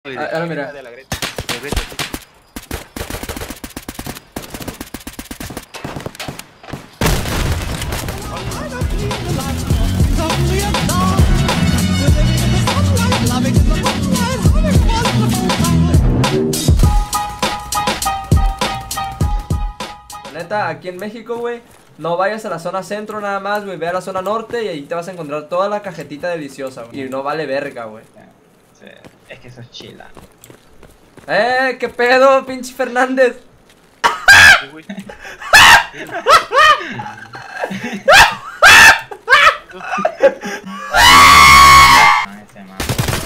Ahora mira. De la Greta. De Greta, sí. La neta, aquí en México, güey, no vayas a la zona centro nada más, güey. Ve a la zona norte y ahí te vas a encontrar toda la cajetita deliciosa, güey. Y no vale verga, güey. Sí, es que eso es chila. ¿Qué pedo, pinche Fernández? Sí, güey. Ese man.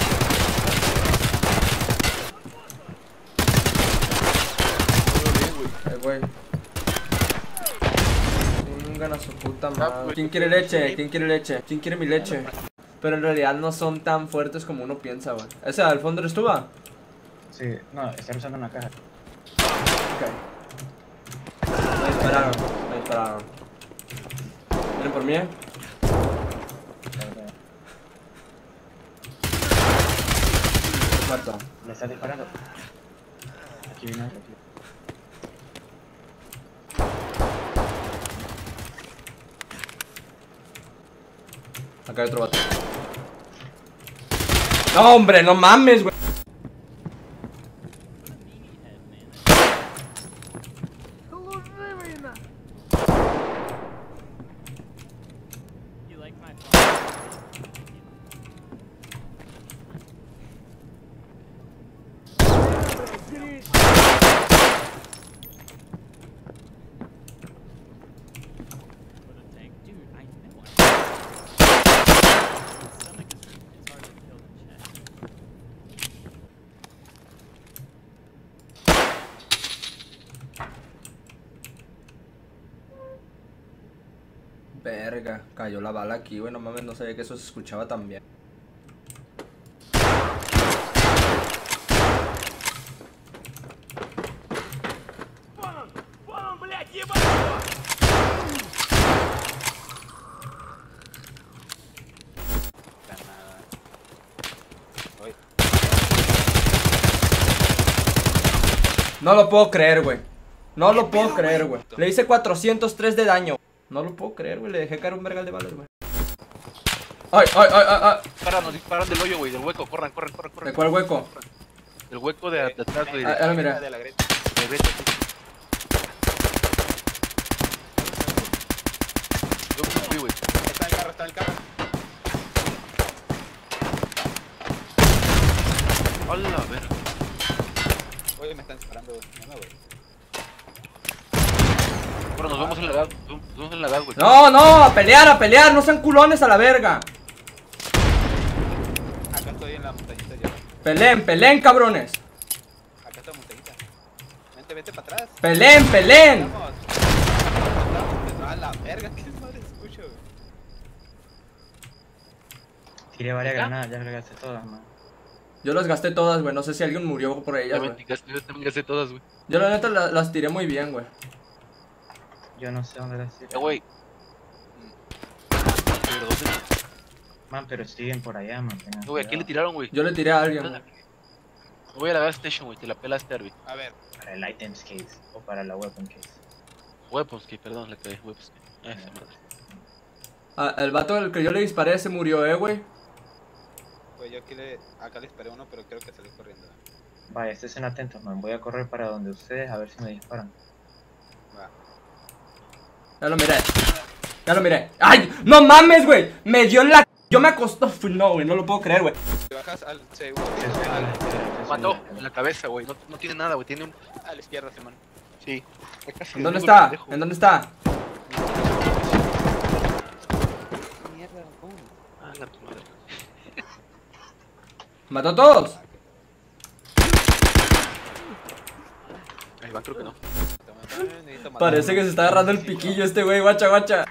Güey. Chingan a su puta madre. ¿Quién quiere leche? ¿Quién quiere leche? ¿Quién quiere mi leche? Pero en realidad no son tan fuertes como uno piensa, güey. ¿Ese al fondo eres tú, va? Sí, no, está usando una caja. Ok. Me dispararon, me dispararon. ¿Vienen por mí? Muerto. ¿Le está disparando? Aquí viene otro, tío. Acá hay otro vato. No, hombre, no mames, güey. Verga, cayó la bala aquí, güey. No mames, no sabía que eso se escuchaba tan bien. No lo puedo creer, güey. No lo puedo creer, güey. Le hice 403 de daño. No lo puedo creer, güey. Le dejé caer un vergal de balas, güey. ¡Ay, ay, ay, ay, ay! Nos disparan del hoyo, güey, del hueco. Corran, corran, corran, corran. ¿De cuál hueco? Del hueco de atrás, güey. Ahora mira. De la Greta. De Greta, sí. Yo fui, güey. Está en el carro, está en el carro. Hola, verga. Oye, me están disparando, güey. Bueno, nos vemos en la gas, nos vemos en la gas, güey. No, no, a pelear, no sean culones a la verga. Acá estoy en la montañita ya. Peleen, cabrones. Acá está la montañita. Vente para atrás. Peleen. Vamos. A la verga, qué madre escucho, güey. Tiré varias granadas, ya regaste todas, man. Yo las gasté todas, güey. No sé si alguien murió por ellas, güey. Yo también gasté todas, güey. Yo la neta las tiré muy bien, güey. Yo no sé dónde las tiré. Güey. Pero ¿dónde? Man, pero siguen por allá, man. Güey, ¿a quién le tiraron, güey? Yo le tiré a alguien, güey. Voy a la gas station, güey, te la pelaste, Arby. A ver. Para el items case o para la weapon case. Weapons, que perdón, le caí, weapons. Esa madre. Ah, el vato al que yo le disparé se murió, güey. Pues yo aquí acá le disparé uno, pero creo que salió corriendo. Vaya, estén atentos, man. Voy a correr para donde ustedes a ver si me disparan. Va. Ya lo miré. ¡Ay! ¡No mames, güey! Me dio en la... Yo me acostó... No, güey, no lo puedo creer, güey. Te bajas al segundo. Mató en la cabeza, güey. No tiene nada, güey. Tiene un... A la izquierda, Simón. Sí. ¿En dónde está? ¿En dónde está? Mierda, ¿cómo? Ah, la tu madre. ¿Mató a todos? Ahí va, creo que no. Parece que se está agarrando el piquillo este güey, guacha.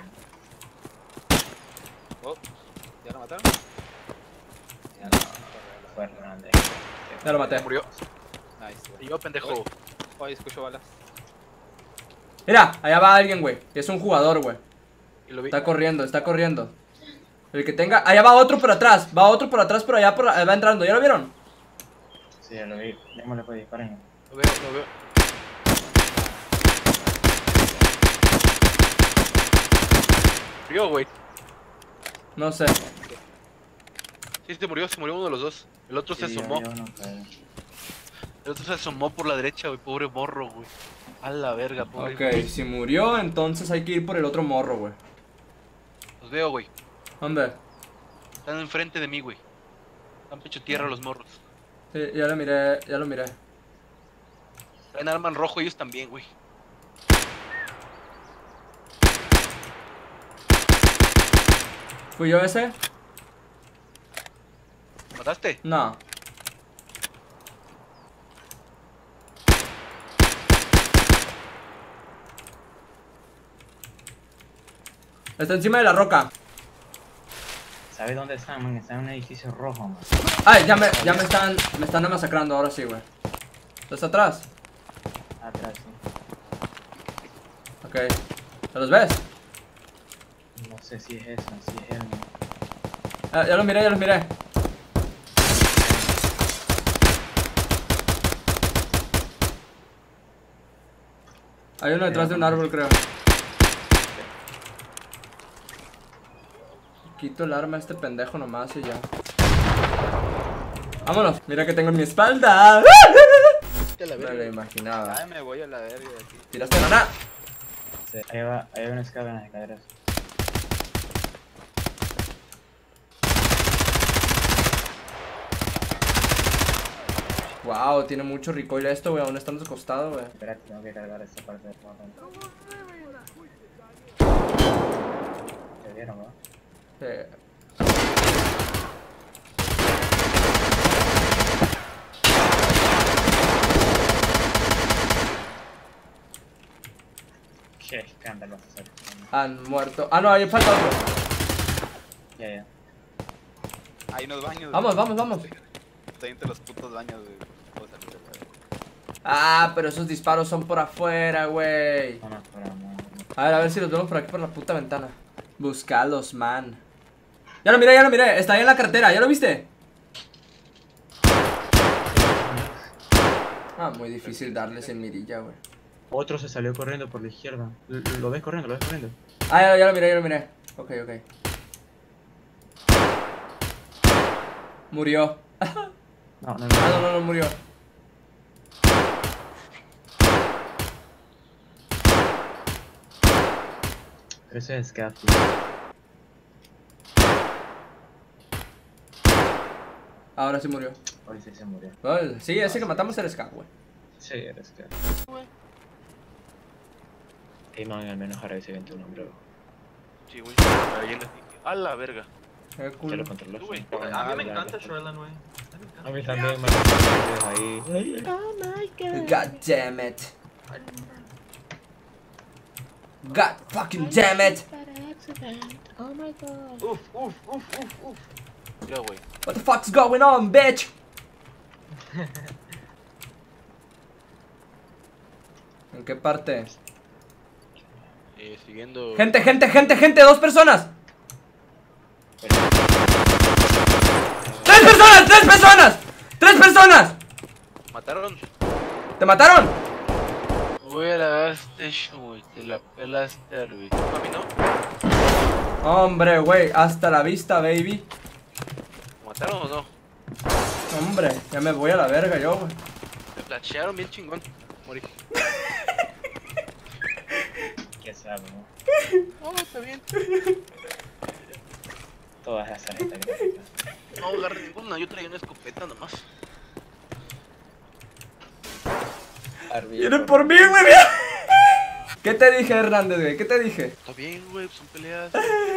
Oh, ¿ya lo mataron? Ya no, fue grande. Ya lo maté. Murió. Nice, güey. Y yo, pendejo. Oye, escucho balas. Mira, allá va alguien, güey. Es un jugador, güey. Y lo vi. Está corriendo. El que tenga... Allá va otro por atrás. Va otro por atrás, por allá va entrando. ¿Ya lo vieron? Sí, ya lo vi. Démosle pues disparen. Lo veo. Murió, güey. No sé. Sí, se murió uno de los dos. El otro se asomó. El otro se asomó por la derecha, güey. Pobre morro, güey. A la verga, pobre. Ok, si murió, entonces hay que ir por el otro morro, güey. Los veo, güey. ¿Dónde? Están enfrente de mí, güey. Están pecho tierra los morros. Sí, ya lo miré, ya lo miré. Traen arma en rojo ellos también, güey. ¿Fui yo ese? ¿Mataste? No. Está encima de la roca. ¿Sabes dónde están, man? Están en un edificio rojo, man. Ay, ya me están masacrando ahora sí, güey. ¿Estás atrás? Atrás, sí. Ok. ¿Te los ves? No sé si es eso, si es él, man. Ah, ya los miré, ya los miré. Hay uno detrás de un árbol, creo. Quito el arma a este pendejo nomás y ya. Vámonos. Mira que tengo en mi espalda. Me lo imaginaba. Ay, me voy a la verga de aquí. ¿Tiraste granada? Sí, ahí va, hay una escala en las escaleras. Wow, tiene mucho recoil esto, güey. Aún estamos acostados, güey. Espérate, tengo que cargar esta parte del juego. ¿Te vieron, no? Qué escándalo hacer. Han muerto. Ah, no, ahí falta otro. Ya. Hay unos baños. Vamos, vamos, vamos. Estoy entre los putos baños, güey. Ah, pero esos disparos son por afuera, güey. No, A ver si los vemos por aquí por la puta ventana. Buscalos, man. Ya lo miré, ya lo miré. Está ahí en la carretera, ¿ya lo viste? Ah, muy difícil darles en mirilla, güey. Otro se salió corriendo por la izquierda. ¿Lo ves corriendo? ¿Lo ves corriendo? Ah, ya lo miré, ya lo miré. Ok, ok. Murió. No, No murió. Pero ese es Scafty. Ahora sí murió. Hoy sí se murió. Sí, ese que matamos era Scaf, güey. Sí, era Scafty. Hey, man, al menos ahora ese 21, bro. Sí, güey. A la verga. Qué Ya cool. lo controló. Güey. A mí me encanta Shoreline, güey. A mí también, man. Ahí. God damn it. God fucking damn it. Uf. Mira, güey. What the fuck's going on, bitch? ¿En qué parte? Siguiendo. Gente, 2 personas. 3 personas. 3 personas. ¿Mataron? ¿Te mataron? Güey, la ganaste, güey. Te la pelaste, güey. ¿A mí no? Hombre, güey, hasta la vista, baby. ¿Me mataron o no? Hombre, ya me voy a la verga yo, güey. Me flashearon bien chingón. Morí. ¿Qué sabe, no? No, está bien. Todas esas tarjetas gráficas. No agarré ninguna, yo traía una escopeta nomás. Vienen por mí, güey. ¿Qué te dije, Hernández, güey? ¿Qué te dije? Está bien, güey, son peleas.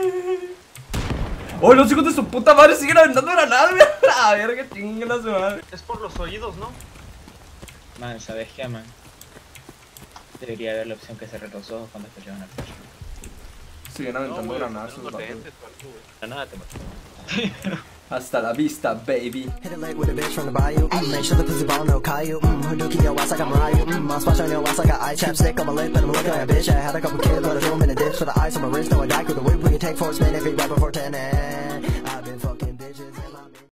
Oh, los hijos de su puta madre siguen aventando granadas, güey. A ver, que chinguen a su madre. Es por los oídos, ¿no? Man, ¿sabes qué, man? Debería haber la opción que cerrar los ojos cuando escuchan una flash. Siguen aventando granadas sus no vatos. Nada te mató. Hasta la vista, baby. Hit it late with a bitch from the bayou. Make sure the pussy ball no Caillou. Hadouken your ass like I'm Ryu. My splash on your ass like an eye chapstick on my lip, and I'm looking at a bitch. I had a couple kids, but I threw 'em in a ditch for the ice on my wrist. No, I died with a whip. We can take force, man, if you right before 10.